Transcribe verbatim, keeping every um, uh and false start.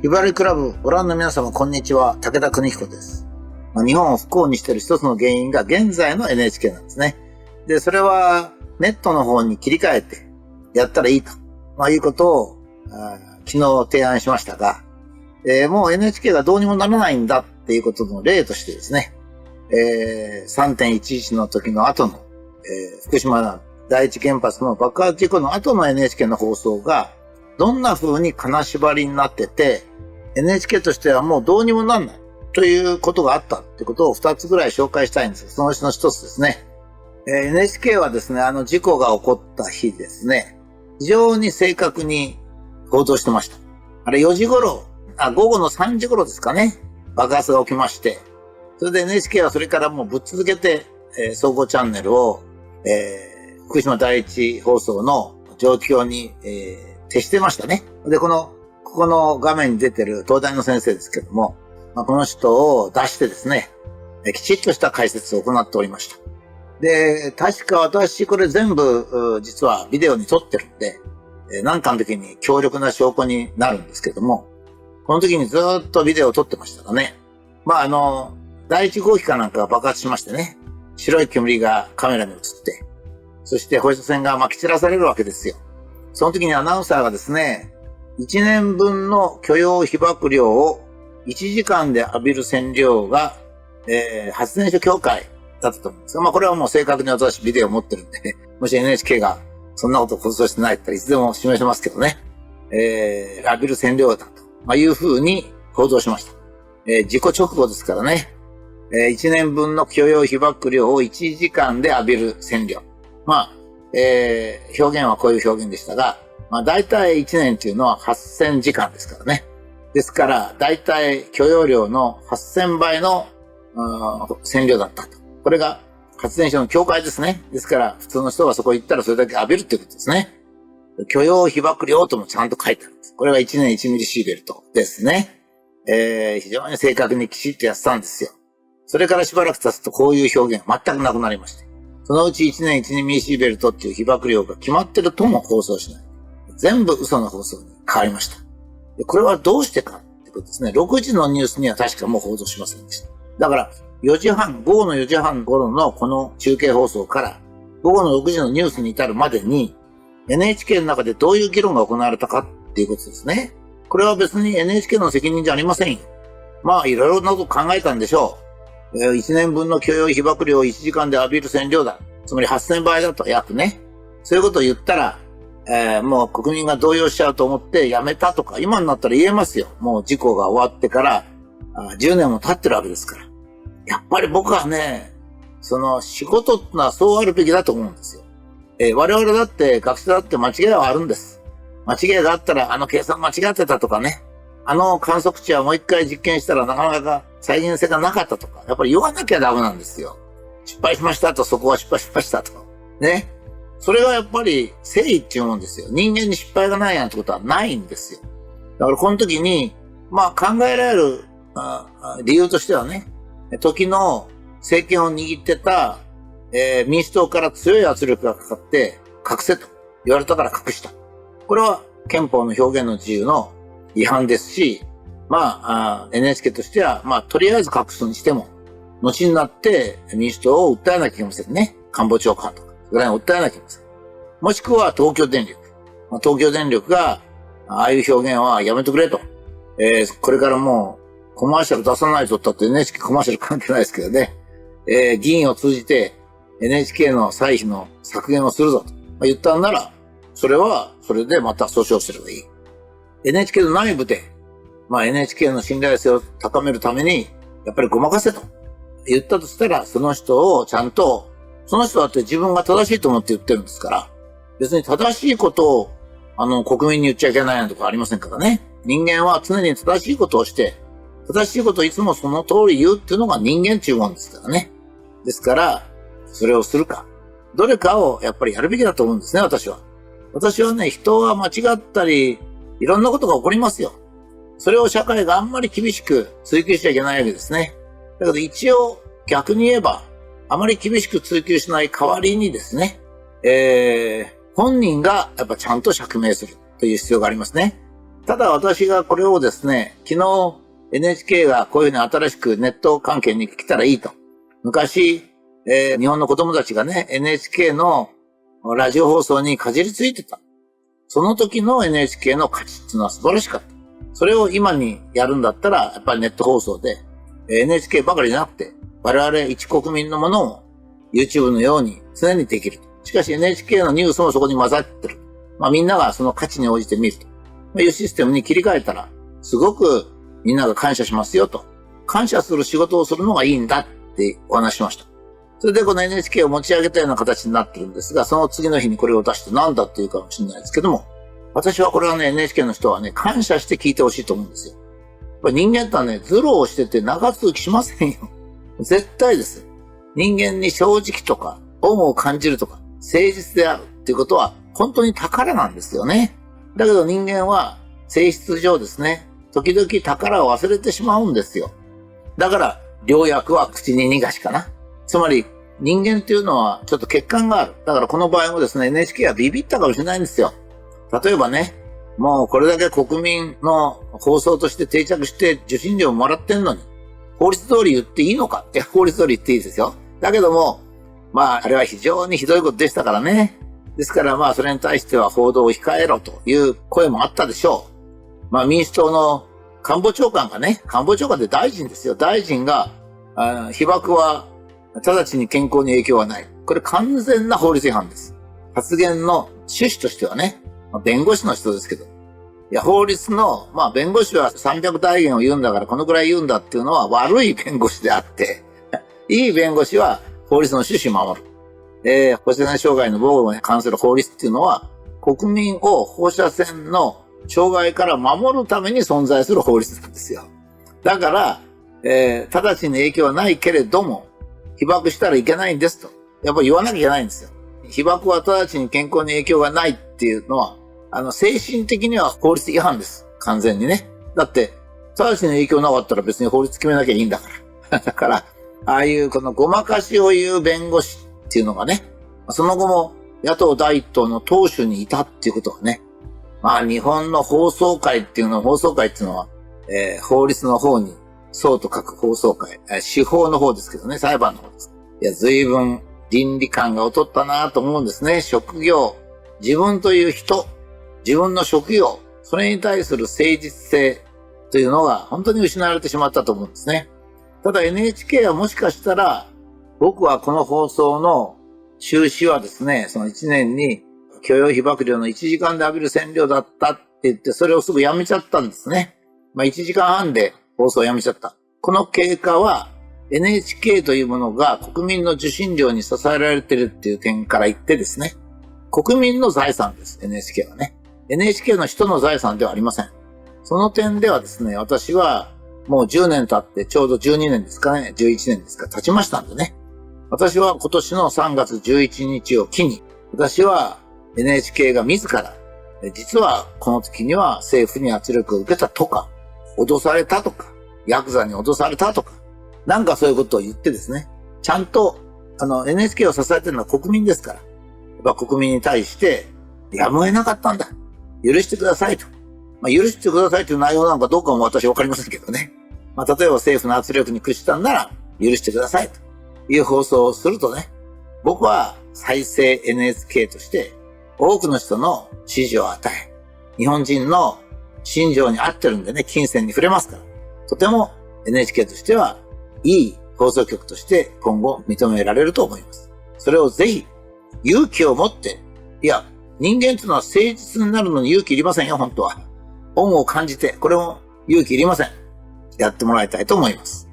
ひばりクラブご覧の皆様こんにちは、武田邦彦です。まあ、日本を不幸にしている一つの原因が現在の エヌエイチケー なんですね。で、それはネットの方に切り替えてやったらいいと、まあ、いうことを昨日提案しましたが、えー、もう エヌエイチケー がどうにもならないんだっていうことの例としてですね、えー、さんてんいちいち の時の後の、えー、福島第一原発の爆発事故の後の エヌエイチケー の放送がどんな風に金縛りになってて、エヌエイチケー としてはもうどうにもなんないということがあったってことをふたつぐらい紹介したいんですが、そのうちのひとつですね。えー、エヌエイチケー はですね、あの事故が起こった日ですね、非常に正確に報道してました。あれよじ頃、あ、午後のさんじ頃ですかね、爆発が起きまして、それで エヌエイチケー はそれからもうぶっ続けて、えー、総合チャンネルを、えー、福島第一放送の状況に、えー、徹してましたね。で、このここの画面に出てる東大の先生ですけども、まあ、この人を出してですね、きちっとした解説を行っておりました。で、確か私これ全部実はビデオに撮ってるんで、何かの時に強力な証拠になるんですけども、この時にずっとビデオを撮ってましたがね。まああの、第一号機かなんかが爆発しましてね、白い煙がカメラに映って、そして放射線が撒き散らされるわけですよ。その時にアナウンサーがですね、いちねんぶんの許容被曝量をいちじかんで浴びる線量が、えー、発電所協会だったと思うんですが、まあこれはもう正確に私ビデオを持ってるんで、もし エヌエイチケー がそんなことを放送してないって言ったらいつでも示しますけどね、えー、浴びる線量だと、まあ、いうふうに報道しました。えー、事故直後ですからね、えー、いちねんぶんの許容被曝量をいちじかんで浴びる線量。まあ、えー、表現はこういう表現でしたが、まあ大体いちねんというのははっせんじかんですからね。ですから、大体許容量のはっせんばいの線量だったと。これが発電所の境界ですね。ですから、普通の人がそこ行ったらそれだけ浴びるってことですね。許容被曝量ともちゃんと書いてあるんです。これがいちねんいちミリシーベルトですね。えー、非常に正確にきちっとやってたんですよ。それからしばらく経つとこういう表現全くなくなりまして。そのうちいちねんいちミリシーベルトっていう被曝量が決まってるとも放送しない。全部嘘の放送に変わりました。でこれはどうしてかってことですね。ろくじのニュースには確かもう報道しませんでした。だからよじはん、午後のよじはん頃のこの中継放送から午後のろくじのニュースに至るまでに エヌエイチケー の中でどういう議論が行われたかっていうことですね。これは別に エヌエイチケー の責任じゃありませんよ。まあいろいろなこと考えたんでしょう。いちねんぶんの許容被曝量をいちじかんで浴びる線量だ。つまりはっせんばいだと約ね。そういうことを言ったらえー、もう国民が動揺しちゃうと思ってやめたとか、今になったら言えますよ。もう事故が終わってからあじゅうねんも経ってるわけですから。やっぱり僕はね、その仕事ってのはそうあるべきだと思うんですよ。えー、我々だって学者だって間違いはあるんです。間違いがあったらあの計算間違ってたとかね。あの観測値はもう一回実験したらなかなか再現性がなかったとか。やっぱり言わなきゃダメなんですよ。失敗しましたと、そこは失敗しましたと。ね。それがやっぱり誠意っていうもんですよ。人間に失敗がないなんてことはないんですよ。だからこの時に、まあ考えられる理由としてはね、時の政権を握ってた、えー、民主党から強い圧力がかかって隠せと言われたから隠した。これは憲法の表現の自由の違反ですし、まあ、あ エヌエイチケー としては、まあとりあえず隠すにしても、後になって民主党を訴えなきゃいけませんね。官房長官とか。ぐらい訴えなきゃいけません。もしくは東京電力。東京電力が、ああいう表現はやめてくれと。えー、これからもうコマーシャル出さないとったって エヌエイチケー コマーシャル関係ないですけどね。えー、議員を通じて エヌエイチケー の歳費の削減をするぞと、まあ、言ったんなら、それはそれでまた訴訟すればいい。エヌエイチケー の内部で、まあ エヌエイチケー の信頼性を高めるために、やっぱりごまかせと言ったとしたら、その人をちゃんとその人だって自分が正しいと思って言ってるんですから、別に正しいことを、あの、国民に言っちゃいけないなんてことありませんからね。人間は常に正しいことをして、正しいことをいつもその通り言うっていうのが人間っていうもんですからね。ですから、それをするか。どれかをやっぱりやるべきだと思うんですね、私は。私はね、人は間違ったり、いろんなことが起こりますよ。それを社会があんまり厳しく追求しちゃいけないわけですね。だけど一応、逆に言えば、あまり厳しく追求しない代わりにですね、えー、本人がやっぱちゃんと釈明するという必要がありますね。 ただ私がこれをですね、昨日 エヌエイチケー がこういうふうに新しくネット関係に来たらいいと。昔、えー、日本の子供たちがね、エヌエイチケー のラジオ放送にかじりついてた。その時の エヌエイチケー の価値っていうのは素晴らしかった。それを今にやるんだったら、やっぱりネット放送で、エヌエイチケー ばかりじゃなくて、我々一国民のものを YouTube のように常にできる。しかし エヌエイチケー のニュースもそこに混ざってる。まあみんながその価値に応じて見るというシステムに切り替えたら、すごくみんなが感謝しますよと。感謝する仕事をするのがいいんだってお話しました。それでこの エヌエイチケー を持ち上げたような形になってるんですが、その次の日にこれを出して何だっていうかもしれないですけども、私はこれはね、エヌエイチケー の人はね、感謝して聞いてほしいと思うんですよ。やっぱ人間ってのはね、ズルをしてて長続きしませんよ。絶対です。人間に正直とか、恩を感じるとか、誠実であるっていうことは本当に宝なんですよね。だけど人間は性質上ですね、時々宝を忘れてしまうんですよ。だから、良薬は口に逃がしかな。つまり、人間っていうのはちょっと欠陥がある。だからこの場合もですね、エヌエイチケー はビビったかもしれないんですよ。例えばね、もうこれだけ国民の放送として定着して受信料をもらってんのに、法律通り言っていいのかって、法律通り言っていいですよ。だけども、まあ、あれは非常にひどいことでしたからね。ですからまあ、それに対しては報道を控えろという声もあったでしょう。まあ、民主党の官房長官がね、官房長官って大臣ですよ。大臣が、あ被爆は直ちに健康に影響はない。これ完全な法律違反です。発言の趣旨としてはね、弁護士の人ですけど。いや、法律の、まあ、弁護士はさんびゃくだいげんを言うんだから、このくらい言うんだっていうのは悪い弁護士であって、いい弁護士は法律の趣旨を守る。えー、放射線障害の防護に関する法律っていうのは、国民を放射線の障害から守るために存在する法律なんですよ。だから、えー、直ちに影響はないけれども、被爆したらいけないんですと。やっぱり言わなきゃいけないんですよ。被爆は直ちに健康に影響がないっていうのは、あの、精神的には法律違反です。完全にね。だって、直ちに影響なかったら別に法律決めなきゃいいんだから。だから、ああいうこのごまかしを言う弁護士っていうのがね、その後も野党第一党の党首にいたっていうことがね、まあ日本の放送会っていうのは、放送会っていうのは、えー、法律の方に、そうと書く放送会、司法の方ですけどね、裁判の方です。いや、随分倫理観が劣ったなと思うんですね。職業、自分という人、自分の職業、それに対する誠実性というのが本当に失われてしまったと思うんですね。ただ エヌエイチケー はもしかしたら、僕はこの放送の中止はですね、そのいちねんに許容被爆量のいちじかんで浴びる線量だったって言って、それをすぐやめちゃったんですね。まあいちじかんはんで放送をやめちゃった。この経過は エヌエイチケー というものが国民の受信料に支えられているっていう点から言ってですね、国民の財産です、エヌエイチケー はね。エヌエイチケー の人の財産ではありません。その点ではですね、私はもうじゅうねん経ってちょうどじゅうにねんですかね、じゅういちねんですか、経ちましたんでね。私は今年のさんがつじゅういちにちを機に、私は エヌエイチケー が自ら、実はこの時には政府に圧力を受けたとか、脅されたとか、ヤクザに脅されたとか、なんかそういうことを言ってですね、ちゃんと、あの、エヌエイチケー を支えてるのは国民ですから、やっぱ国民に対して、やむを得なかったんだ。許してくださいと。まあ、許してくださいという内容なのかどうかも私はわかりませんけどね。まあ、例えば政府の圧力に屈したんなら、許してくださいという放送をするとね、僕は再生 エヌエイチケー として、多くの人の支持を与え、日本人の信条に合ってるんでね、金銭に触れますから、とても エヌエイチケー としては、いい放送局として今後認められると思います。それをぜひ、勇気を持って、いや、人間というのは誠実になるのに勇気いりませんよ、本当は。恩を感じて、これも勇気いりません。やってもらいたいと思います。